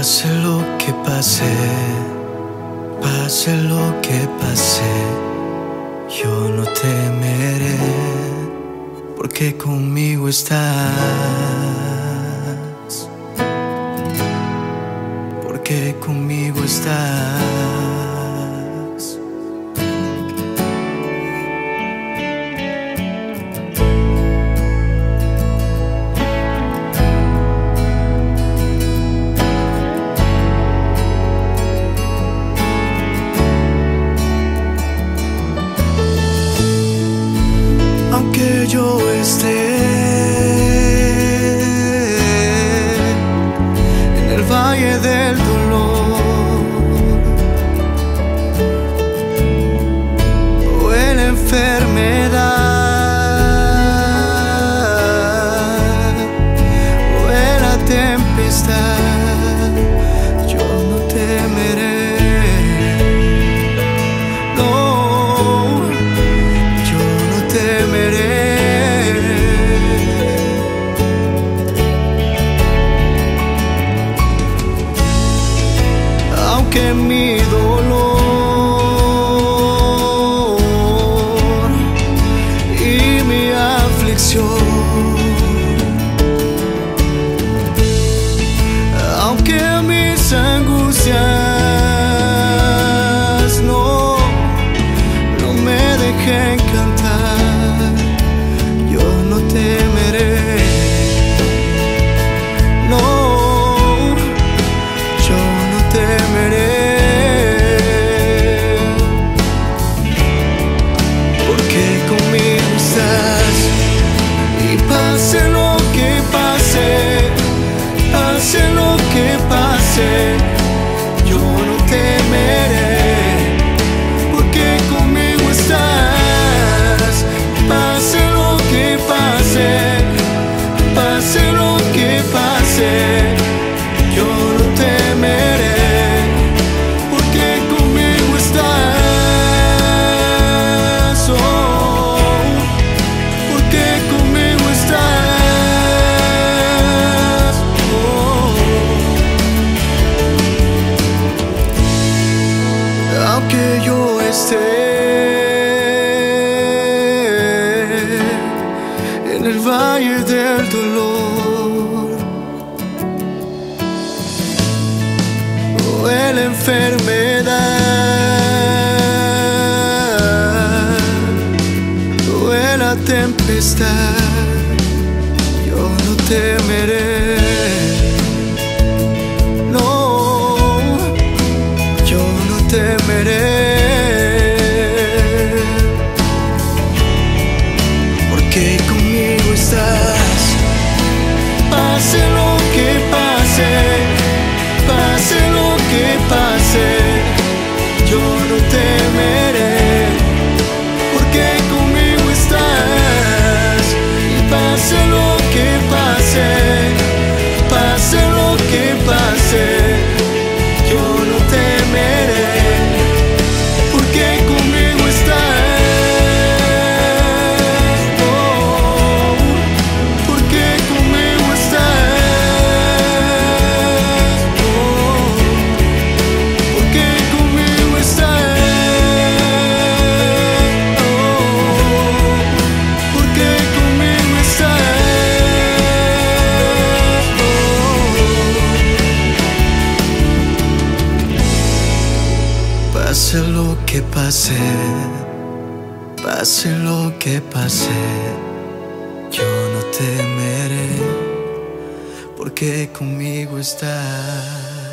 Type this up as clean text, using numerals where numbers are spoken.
Pase lo que pase, pase lo que pase, yo no temeré, porque conmigo estás, porque conmigo estás. Aunque yo esté en el valle del dolor o en la enfermedad o en la tempestad, yo no temeré. Que mi dolor y mi aflicción, aunque mis angustias no me dejen cantar, yo no temeré. Pase lo que pase, pase lo que pase, yo no temeré, porque conmigo estás. Pase lo que pase, pase lo que pase, yo no temeré, porque conmigo estás. Oh, porque conmigo estás. Aunque yo esté en el valle del dolor o en la enfermedad o en la tempestad, yo no temeré. Temeré, porque conmigo estás. Pase lo que pase, pase lo que pase, yo no temeré, porque conmigo estás. Y pase lo que pase, pase lo que pase, yo no temeré. Pase lo que pase, pase lo que pase, yo no temeré, porque conmigo estás.